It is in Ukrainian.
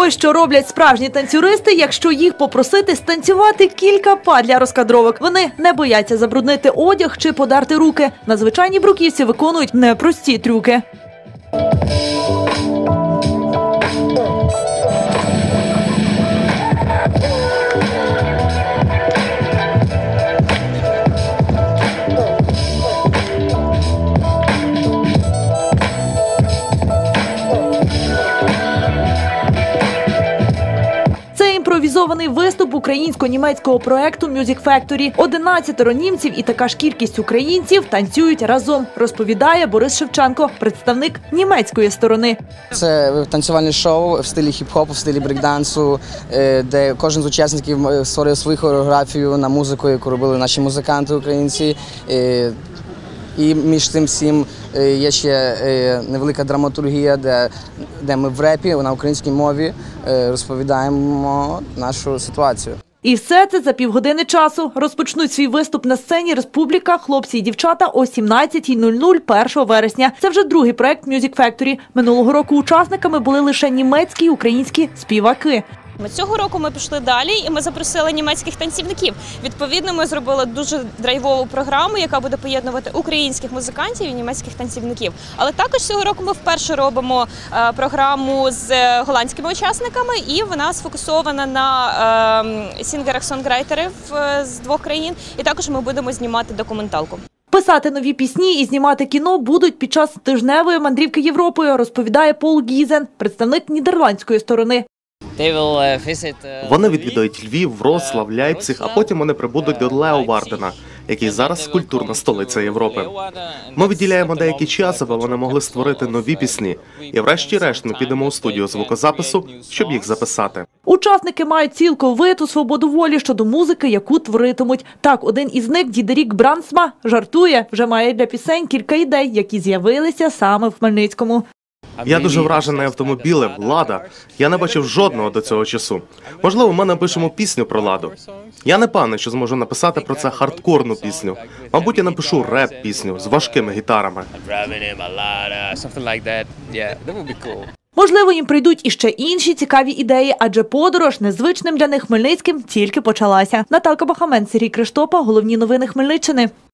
Ось що роблять справжні танцюристи, якщо їх попросити станцювати кілька па для розкадровок. Вони не бояться забруднити одяг чи подерти руки. На звичайній бруківці виконують непрості трюки. Імпровізований виступ українсько-німецького проекту Music Factory. 11 німців і така ж кількість українців танцюють разом, розповідає Борис Шевченко, представник німецької сторони. Це танцювальне шоу в стилі хіп-хопу, в стилі брейк-дансу, де кожен з учасників створив свою хореографію на музику, яку робили наші музиканти українці. І між тим всім є ще невелика драматургія, де ми в репі на українській мові розповідаємо нашу ситуацію. І все це за півгодини часу. Розпочнуть свій виступ на сцені «Республіка», хлопці і дівчата о 17:00 1 вересня. Це вже другий проект Music Factory. Минулого року учасниками були лише німецькі і українські співаки. Цього року ми пішли далі і ми запросили німецьких танцівників. Відповідно, ми зробили дуже драйвову програму, яка буде поєднувати українських музикантів і німецьких танцівників. Але також цього року ми вперше робимо програму з голландськими учасниками, і вона сфокусована на сінгерах-сонграйтерів з двох країн. І також ми будемо знімати документалку. Писати нові пісні і знімати кіно будуть під час тижневої мандрівки Європою, розповідає Пол Гізен, представник нідерландської сторони. Вони відвідають Львів, Вроцлав, Ляйпциг, а потім вони прибудуть до Леовардена, який зараз культурна столиця Європи. Ми виділяємо деякий час, аби вони могли створити нові пісні. І врешті-решт ми підемо у студію звукозапису, щоб їх записати. Учасники мають цілковиту свободу волі щодо музики, яку творитимуть. Так, один із них, Дідерік Брансма, жартує, вже має для пісень кілька ідей, які з'явилися саме в Хмельницькому. Я дуже вражений автомобілем «Лада». Я не бачив жодного до цього часу. Можливо, ми напишемо пісню про «Ладу». Я не певний, що зможу написати про це хардкорну пісню. Мабуть, я напишу реп-пісню з важкими гітарами. Можливо, їм прийдуть іще інші цікаві ідеї, адже подорож незвичним для них Хмельницьким тільки почалася. Наталка Бахамен, Сергій Криштопа, головні новини Хмельниччини.